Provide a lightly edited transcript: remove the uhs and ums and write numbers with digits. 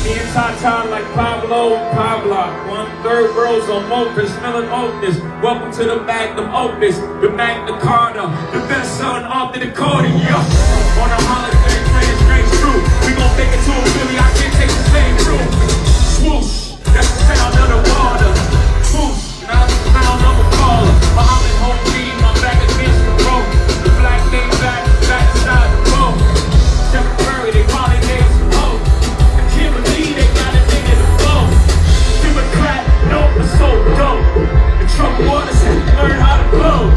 Me and Tata like Pablo and Pablo. 1/3 girls on Memphis, smelling Opus. Welcome to the Magnum Opus, the Magna Carta, the best selling off the Dakota. Yeah. On a holiday.